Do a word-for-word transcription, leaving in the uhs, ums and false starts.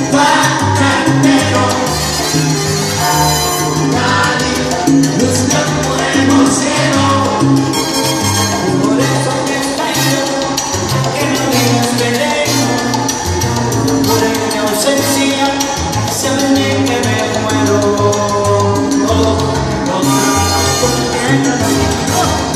Bacantero, nadie busca nuevo cielo. Por eso te extraño, que no digas veneno. Por mi ausencia, saben bien que me muero. Oh, oh, oh, oh, oh, oh, oh, oh, oh, oh, oh,